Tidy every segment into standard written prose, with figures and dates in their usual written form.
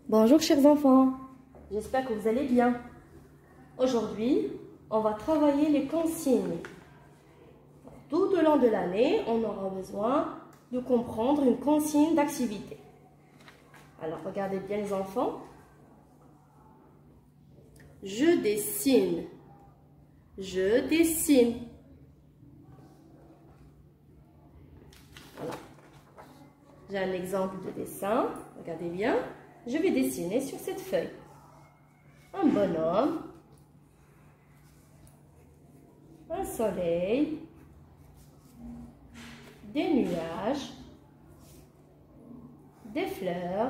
Bonjour chers enfants, j'espère que vous allez bien. Aujourd'hui, on va travailler les consignes. Tout au long de l'année, on aura besoin de comprendre une consigne d'activité. Alors regardez bien les enfants. Je dessine. Je dessine. Voilà. J'ai un exemple de dessin. Regardez bien. Je vais dessiner sur cette feuille un bonhomme, un soleil, des nuages, des fleurs.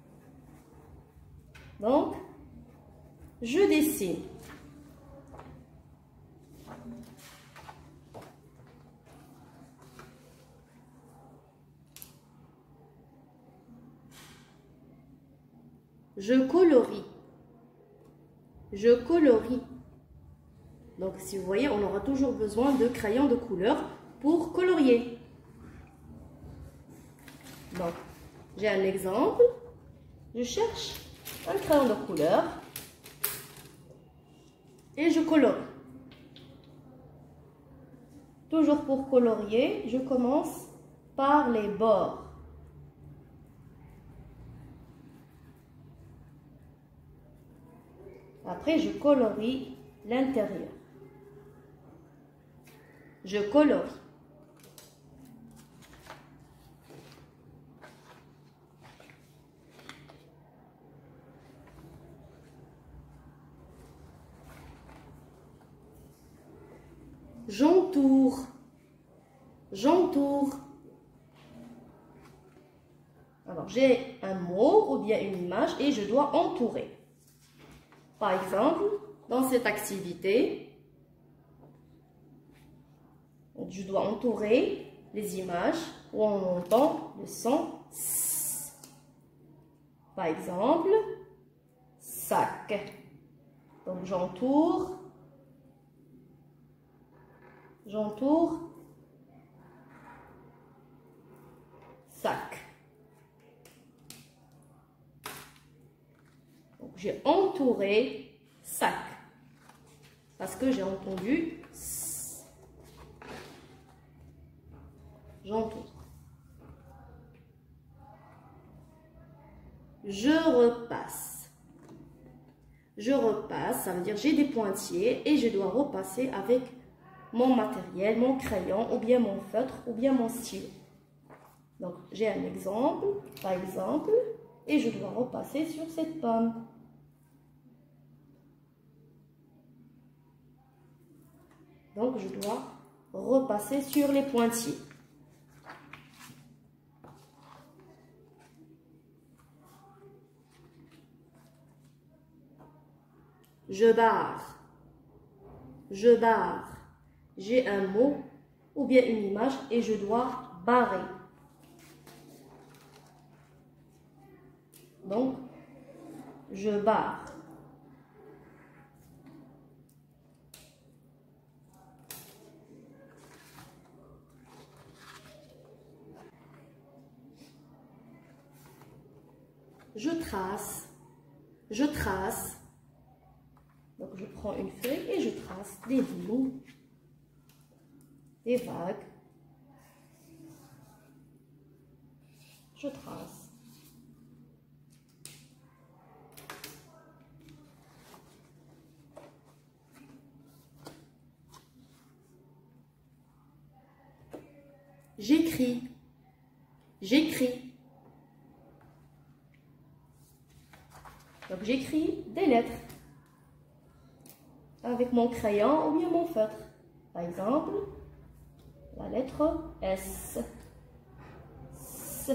Donc, je dessine. Je colorie. Je colorie. Donc, si vous voyez, on aura toujours besoin de crayons de couleur pour colorier. Donc, j'ai un exemple. Je cherche un crayon de couleur et je colorie. Toujours pour colorier, je commence par les bords. Après, je colorie l'intérieur. Je colorie. J'entoure. J'entoure. Alors, j'ai un mot ou bien une image et je dois entourer. Par exemple, dans cette activité, je dois entourer les images où on entend le son S. Par exemple, sac. Donc j'entoure sac. J'ai entouré sac parce que j'ai entendu S. J'entoure. Je repasse. Je repasse, ça veut dire j'ai des pointillés et je dois repasser avec mon matériel, mon crayon ou bien mon feutre ou bien mon stylo. Donc j'ai un exemple, par exemple, et je dois repasser sur cette pomme. Donc, je dois repasser sur les pointillés. Je barre. Je barre. J'ai un mot ou bien une image et je dois barrer. Donc, je barre. Je trace, je trace. Donc je prends une feuille et je trace des lignes, des vagues. Je trace. J'écris, j'écris. Donc j'écris des lettres avec mon crayon ou bien mon feutre. Par exemple, la lettre S. S.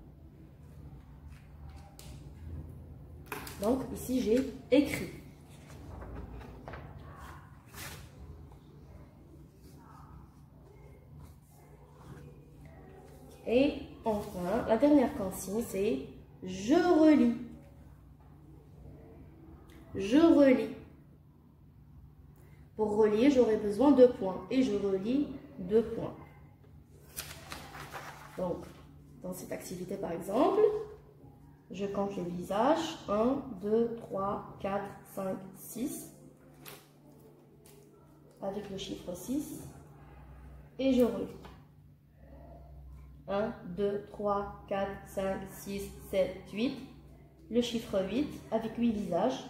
Donc ici j'ai écrit. Et enfin, la dernière consigne c'est je relis. Je relis. Pour relier, j'aurai besoin de points. Et je relis 2 points. Donc, dans cette activité, par exemple, Je compte les visages. 1, 2, 3, 4, 5, 6. Avec le chiffre 6. Et je relie. 1, 2, 3, 4, 5, 6, 7, 8. Le chiffre 8 avec 8 visages.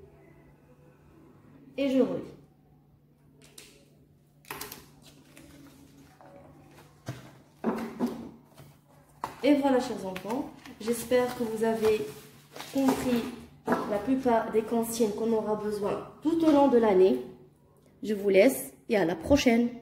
Et je relie. Et voilà, chers enfants, j'espère que vous avez compris la plupart des consignes qu'on aura besoin tout au long de l'année. Je vous laisse et à la prochaine.